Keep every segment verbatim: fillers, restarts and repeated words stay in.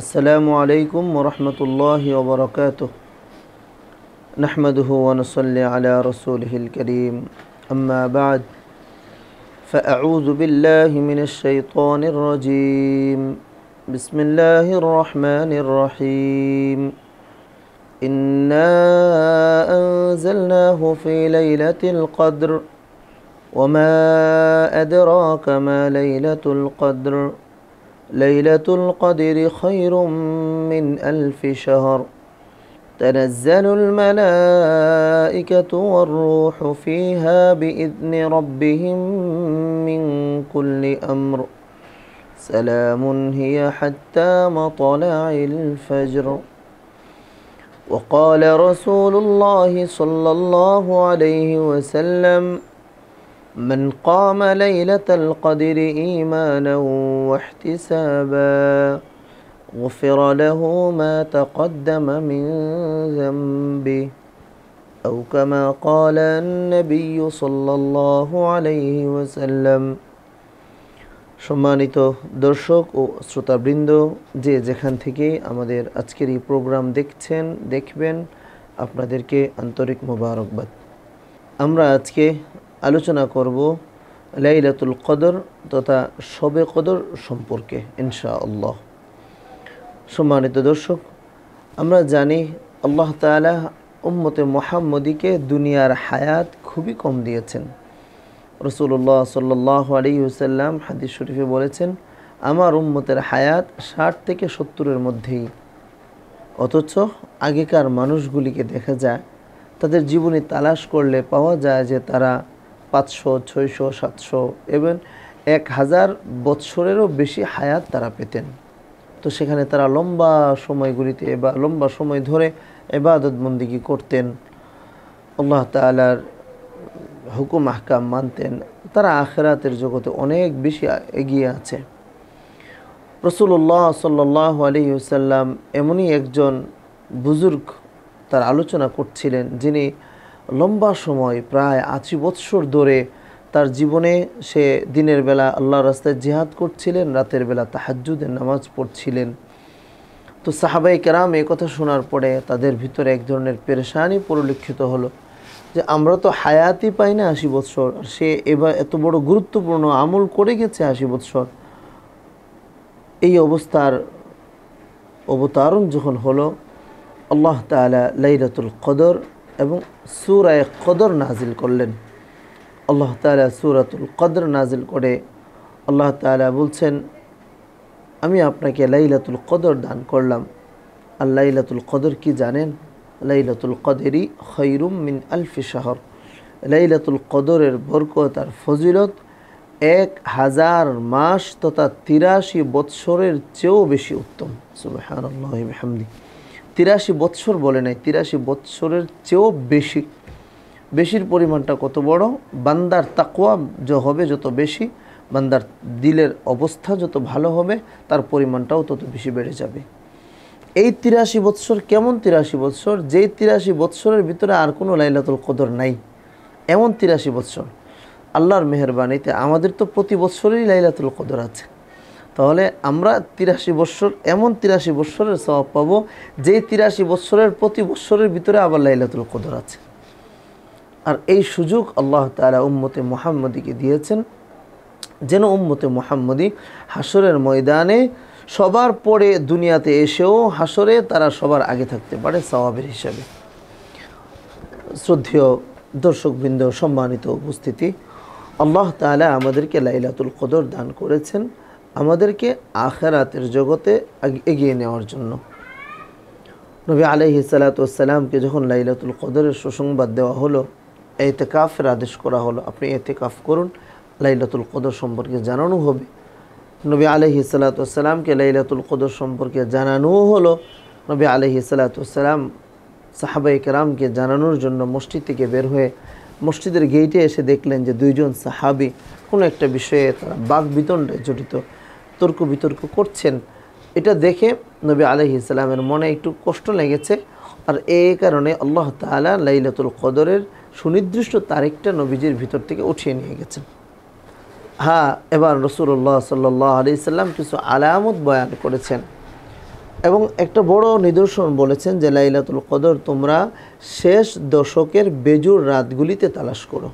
السلام عليكم ورحمة الله وبركاته. نحمده ونصلي على رسوله الكريم. أما بعد، فأعوذ بالله من الشيطان الرجيم. بسم الله الرحمن الرحيم. إنا أنزلناه في ليلة القدر وما أدراك ما ليلة القدر ليلة القدر خير من ألف شهر تنزل الملائكة والروح فيها بإذن ربهم من كل أمر سلام هي حتى مطلع الفجر. وقال رسول الله صلى الله عليه وسلم: من قام ليلة القدر إيمانا واحتسابا غفر له ما تقدم من ذنبه أو كما قال النبي صلى الله عليه وسلم। সম্মানিত দর্শক ও শ্রোতাবৃন্দ, যে যেখান থেকে আমাদের আজকের এই প্রোগ্রাম দেখছেন দেখবেন, আপনাদেরকে আন্তরিক মোবারকবাদ। আমরা আজকে আলোচনা করব লাইলাতুল কদর তথা শবে কদর সম্পর্কে ইনশাআল্লাহ। সম্মানিত দর্শক, আমরা জানি আল্লাহ তাআলা উম্মতে মুহাম্মদীকে দুনিয়ার হায়াত খুবই কম দিয়েছেন। রাসূলুল্লাহ সাল্লাল্লাহু আলাইহি ওয়াসাল্লাম হাদিস শরীফে বলেছেন, আমার উম্মতের হায়াত ষাট থেকে সত্তরের মধ্যেই। অথচ আগেকার মানুষগুলিকে দেখা যায়, তাদের জীবনে তালাশ করলে পাওয়া যায় যে তারা পাঁচশো, ছয়শো, সাতশো এবং এক হাজার বৎসরেরও বেশি হায়াত তারা পেতেন। তো সেখানে তারা লম্বা সময়গুলিতে বা লম্বা সময় ধরে ইবাদত বন্দেগী করতেন, আল্লাহ তাআলার হুকুম আহকাম মানতেন। তারা আখিরাতের জগতে অনেক বেশি এগিয়ে আছে। রাসূলুল্লাহ সাল্লাল্লাহু আলাইহি ওয়াসাল্লাম এমনই একজন বুজুর্গ তার আলোচনা করছিলেন, যিনি লম্বা সময় প্রায় আশি বৎসর ধরে তার জীবনে সে দিনের বেলা আল্লাহর রাস্তায় জিহাদ করছিলেন, রাতের বেলা তাহাজ্জুদের নামাজ পড়ছিলেন। তো সাহাবায়ে কেরাম এই কথা শোনার পরে তাদের ভিতরে এক ধরনের পেরেশানি পরিলক্ষিত হলো যে আমরা তো হায়াতই পাই না আশি বৎসর, সে এবার এত বড় গুরুত্বপূর্ণ আমল করে গেছে আশি বৎসর। এই অবস্থার অবতারণ যখন হলো, আল্লাহ তাআলা লাইলাতুল কদর এবং সূরা কদর নাজিল করলেন। আল্লাহ তাআলা সূরাতুল কদর নাজিল করে আল্লাহ তাআলা বলছেন, আমি আপনাকে লাইলাতুল কদর দান করলাম। আর লাইলাতুল কদর কি জানেন? লাইলাতুল কদরি খায়রুম মিন আলফি শাহর। লাইলাতুল কদরের বরকত আর ফজিলত এক হাজার মাস তথা তিরাশি বৎসরের চেয়েও বেশি উত্তম। সুবহানাল্লাহি ওয়া বিহামদিহি। তিরাশি বৎসর বলে নাই, তিরাশি বৎসরের চেয়েও বেশি। বেশির পরিমাণটা কত বড়? বান্দার তাকওয়া যে হবে যত বেশি, বান্দার দিলের অবস্থা যত ভালো হবে, তার পরিমাণটাও তত বেশি বেড়ে যাবে। এই তিরাশি বৎসর কেমন তিরাশি বৎসর? যেই তিরাশি বৎসরের ভিতরে আর কোনো লাইলাতুল কদর নাই, এমন তিরাশি বৎসর। আল্লাহর মেহেরবানিতে আমাদের তো প্রতি বৎসরেই লাইলাতুল কদর আছে। তাহলে আমরা তিরাশি বৎসর, এমন তিরাশি বৎসরের সওয়াব পাবো যেই তিরাশি বৎসরের প্রতি বৎসরের ভিতরে আবার লাইলাতুল কদর আছে। আর এই সুযোগ আল্লাহ তাআলা উম্মতে মুহাম্মদীকে দিয়েছেন, যেন উম্মতে মুহাম্মদী হাসরের ময়দানে সবার পরে দুনিয়াতে এসেও হাসরে তারা সবার আগে থাকতে পারে সওয়াবের হিসাবে। শ্রদ্ধেয় দর্শকবৃন্দ, সম্মানিত উপস্থিতি, আল্লাহ তাআলা আমাদেরকে লাইলাতুল কদর দান করেছেন আমাদেরকে আখিরাতের জগতে এগিয়ে নেওয়ার জন্য। নবী আলাইহিস সালাতু ওয়াস সালামকে যখন লাইলাতুল কদরের সুসংবাদ দেওয়া হলো, ইতিকাফের আদেশ করা হলো, আপনি ইতিকাফ করুন, লাইলাতুল কদর সম্পর্কে জানানো হবে। নবী আলাইহিস সালাতু ওয়াস সালামকে লাইলাতুল কদর সম্পর্কে জানানোও হলো। নবী আলাইহিস সালাতু ওয়াস সালাম সাহাবায়ে কেরামকে জানানোর জন্য মসজিদ থেকে বের হয়ে মসজিদের গেইটে এসে দেখলেন যে দুইজন সাহাবী কোনো একটা বিষয়ে তারা বাক বিতণ্ডায় জড়িত, তর্ক বিতর্ক করছেন। এটা দেখে নবী আলাইহিস সালামের মনে একটু কষ্ট লেগেছে। আর এই কারণে আল্লাহ তাআলা লাইলাতুল কদরের সুনির্দিষ্ট তারিখটা নবীজির ভিতর থেকে উঠিয়ে নিয়ে গেছেন। হ্যাঁ, এবার রাসূলুল্লাহ সাল্লাল্লাহু আলাইহি সাল্লাম কিছু আলামত বয়ান করেছেন। এবং একটা বড় নিদর্শন বলেছেন যে লাইলাতুল কদর তোমরা শেষ দশকের বেজুর রাতগুলিতে তালাশ করো।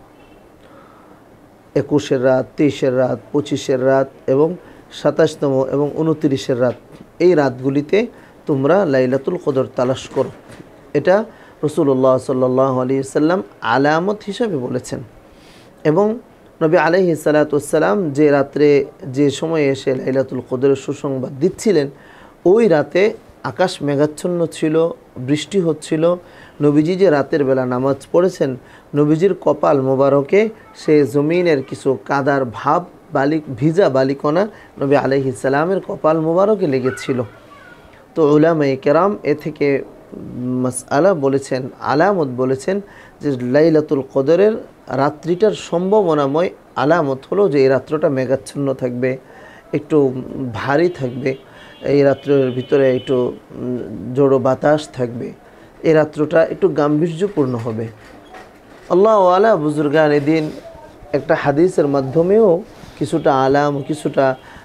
একুশের রাত, তেইশের রাত, পঁচিশের রাত এবং সাতাশতম এবং উনত্রিশের রাত, এই রাতগুলিতে তোমরা লাইলাতুল কদর তালাশ করো। এটা রাসূলুল্লাহ সাল্লাল্লাহু আলাইহি ওয়াসাল্লাম আলামত হিসাবে বলেছেন। এবং নবী আলাইহিস সালাতু ওয়াস সালাম যে রাত্রে যে সময়ে এসে লাইলাতুল কদরের সুসংবাদ দিচ্ছিলেন, ওই রাতে আকাশ মেঘাচ্ছন্ন ছিল, বৃষ্টি হচ্ছিল। নবীজি যে রাতের বেলা নামাজ পড়েছেন, নবীজির কপাল মোবারকে সে জমিনের কিছু কাদার ভাব, বালি ভিজা বালিকণা নবী আলাইহিস সালামের কপাল মোবারকে লেগেছিল। তো উলামায়ে কেরাম এ থেকে মাসআলা বলেছেন, আলামত বলেছেন যে লাইলাতুল কদরের রাত্রিটার সম্ভাবনাময় আলামত হলো যে এই রাত্রটা মেঘাচ্ছন্ন থাকবে, একটু ভারী থাকবে, এই রাত্রের ভিতরে একটু জোড়ো বাতাস থাকবে, এই রাত্রটা একটু গাম্ভীর্যপূর্ণ হবে। আল্লাহ ওয়ালা বুজুর্গান এদিন একটা হাদিসের মাধ্যমেও কিছুটা আলাম কিছুটা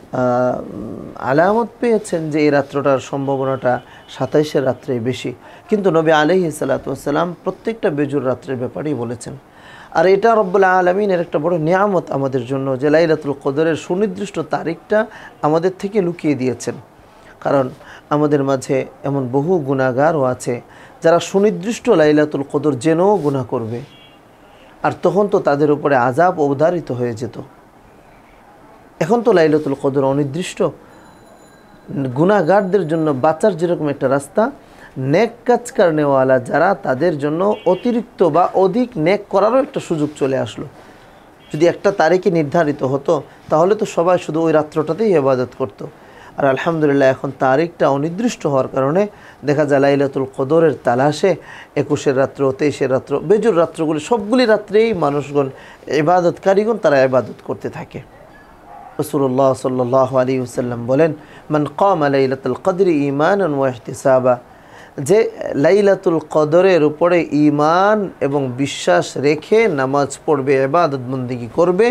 আলামত পেয়েছেন যে এই রাত্রটার সম্ভাবনাটা সাতাইশের রাত্রেই বেশি। কিন্তু নবী আলাইহিস সালাতু ওয়াস সালাম প্রত্যেকটা বেজুর রাত্রের ব্যাপারেই বলেছেন। আর এটা রব্বুল আলামিনের একটা বড় নিয়ামত আমাদের জন্য যে লাইলাতুল কদরের সুনির্দিষ্ট তারিখটা আমাদের থেকে লুকিয়ে দিয়েছেন। কারণ আমাদের মাঝে এমন বহু গুনাহগারও আছে যারা সুনির্দিষ্ট লাইলাতুল কদর জেনেও গুনাহ করবে, আর তখন তো তাদের উপরে আযাব অবধারিত হয়ে যেত। এখন তো লাইলাতুল কদর অনির্দিষ্ট। গুনাহগারদের জন্য বাঁচার যেরকম একটা রাস্তা, নেক কাজ করনেওয়ালা যারা, তাদের জন্য অতিরিক্ত বা অধিক নেক করারও একটা সুযোগ চলে আসলো। যদি একটা তারিখে নির্ধারিত হতো তাহলে তো সবাই শুধু ওই রাত্রটাতেই ইবাদত করত। আর আলহামদুলিল্লাহ এখন তারিখটা অনির্দিষ্ট হওয়ার কারণে দেখা যায় লাইলাতুল কদরের তালাশে একুশের রাত্র, তেইশের রাত্র, বেজুর রাত্রগুলি সবগুলি রাত্রেই মানুষগণ ইবাদতকারীগণ তারা ইবাদত করতে থাকে। রাসূলুল্লাহ সাল্লাল্লাহু আলাইহি ওয়াসাল্লাম বলেন, মান কামা লাইলাতুল কদরি ঈমানান ওয়া ইহতিসাবা, যে লাইলাতুল কদরের উপরে ঈমান এবং বিশ্বাস রেখে নামাজ পড়বে, ইবাদত বন্দেগী করবে,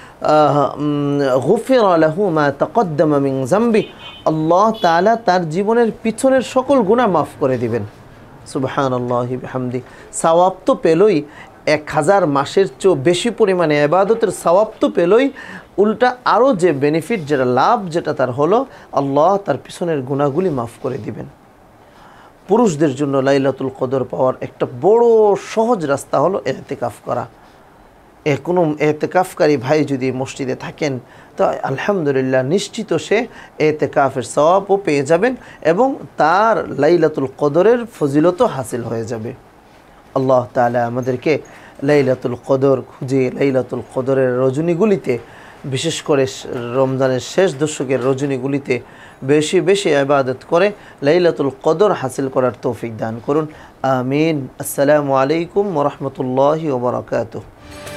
গুফিরা লাহু মা তাকদ্দামা মিন যামবি, আল্লাহ তাআলা তার জীবনের পিছনের সকল গুনাহ মাফ করে দিবেন। সুবহানাল্লাহি বিহামদি। সওয়াব তো পেলই, এক হাজার মাসের চেয়েও বেশি পরিমাণে ইবাদতের সওয়াব তো পেলই, উল্টা আরও যে বেনিফিট, যেটা লাভ, যেটা তার হলো, আল্লাহ তার পিছনের গুনাহগুলি মাফ করে দিবেন। পুরুষদের জন্য লাইলাতুল কদর পাওয়ার একটা বড় সহজ রাস্তা হলো ইতিকাফ করা। এ কোনো ইতিকাফকারী ভাই যদি মসজিদে থাকেন তো আলহামদুলিল্লাহ নিশ্চিত সে ইতিকাফের সওয়াবও পেয়ে যাবেন এবং তার লাইলাতুল কদরের ফজিলতও হাসিল হয়ে যাবে। আল্লাহ তাআলা আমাদেরকে লাইলাতুল কদর খুঁজে লাইলাতুল কদরের রজনীগুলিতে, বিশেষ করে রমজানের শেষ দশকের রজনীগুলিতে বেশি বেশি ইবাদত করে লাইলাতুল কদর হাসিল করার তৌফিক দান করুন। আমিন। আসসালামু আলাইকুম ওয়া রাহমাতুল্লাহি ওয়া বারাকাতুহু।